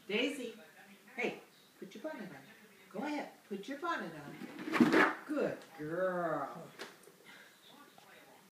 Daisy, hey, put your bonnet on. Go ahead, put your bonnet on. Good girl.